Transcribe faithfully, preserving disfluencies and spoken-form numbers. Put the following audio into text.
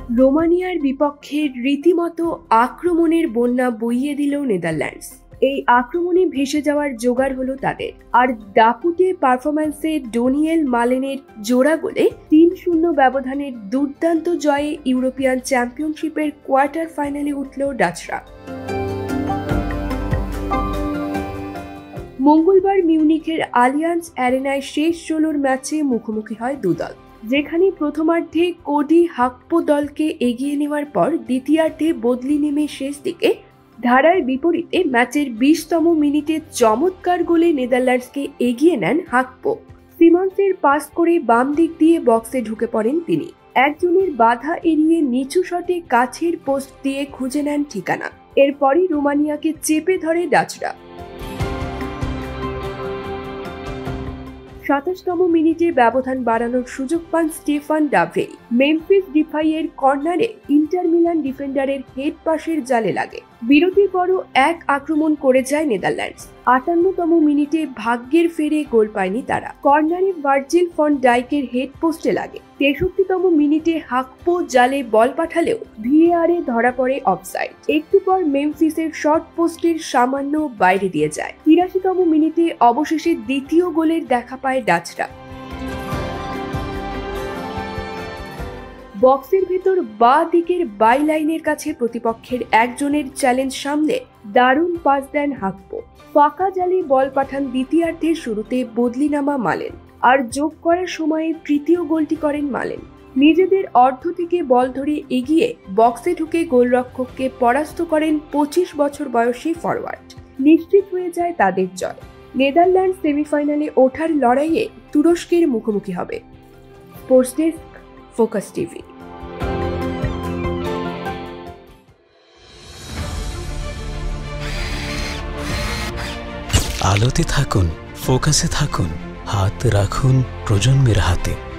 রোমানিয়ার বিপক্ষে রীতিমতো আক্রমণের বন্যা বইয়ে দিল নেদারল্যান্ডস। এই আক্রমণে ভেসে যাওয়ার জোগাড় হলো তাদের। আর দাপুটে পারফরম্যান্সে ডোনিয়েল মালেনের জোড়া গোলে তিন শূন্য ব্যবধানের দুর্দান্ত জয়ে ইউরোপিয়ান চ্যাম্পিয়নশিপের কোয়ার্টার ফাইনালে উঠল ডাচরা। মঙ্গলবার মিউনিখের আলিয়ান্স অ্যারেনায় শেষ ষোলোর ম্যাচে মুখোমুখি হয় দুদল, যেখানে প্রথমার্ধে কোডি হাকপো দলকে এগিয়ে নেওয়ার পর দ্বিতীয়ার্ধে বদলি নেমে শেষ দিকে ধারার বিপরীতে ম্যাচের বিশতম মিনিটে চমৎকার গোলে নেদারল্যান্ডসকে এগিয়ে নেন হাকপো। সিমন্সের পাস করে বাম দিক দিয়ে বক্সে ঢুকে পড়েন তিনি। একজনের বাধা এড়িয়ে নিচু শটে কাছের পোস্ট দিয়ে খুঁজে নেন ঠিকানা। এরপরই রোমানিয়াকে চেপে ধরে ডাচরা। সাতাশতম মিনিটে ব্যবধান বাড়ানোর সুযোগ পান স্টেফান ডাভেই। মেমফিস ডিপাইয়ের কর্নারে ইন্টার মিলান ডিফেন্ডারের হেড পাসের জালে লাগে। বিরতির পরও এক আক্রমণ করে যায় নেদারল্যান্ডস। আটান্নতম মিনিটে ভাগ্যের ফেরে গোল পায়নি তারা। কর্নারে ভার্জিল ফন ডাইকের হেড পোস্টে লাগে। তেষট্টিতম মিনিটে হাকপো জালে বল পাঠালেও ভিএআরে ধরা পড়ে অফসাইড। একটু পর মেমফিসের শর্ট পোস্টের সামান্য বাইরে দিয়ে যায়। তিরাশিতম মিনিটে অবশেষে দ্বিতীয় গোলের দেখা পায় ডাচরা। বক্সের ভেতর বাঁ দিকের বাই লাইনের কাছে প্রতিপক্ষের একজনের চ্যালেঞ্জ সামলে দারুণ পাস দেন হাকপো। ফাঁকা জালে বল পাঠান দ্বিতীয়ার্ধের শুরুতে বদলি নামা মালেন, আর যোগ করার সময়ে তৃতীয় গোলটি করেন মালেন। নিজেদের অর্ধ থেকে বল ধরে এগিয়ে বক্সে ঢুকে গোলরক্ষককে পরাস্ত করেন পঁচিশ বছর বয়সী ফরওয়ার্ড। নিশ্চিত হয়ে যায় তাদের জয়। নেদারল্যান্ড সেমিফাইনালে ওঠার লড়াইয়ে তুরস্কের মুখোমুখি হবে। Sports desk, Focus TV. আলোতে থাকুন, ফোকাসে থাকুন, হাত রাখুন প্রজন্মের হাতে।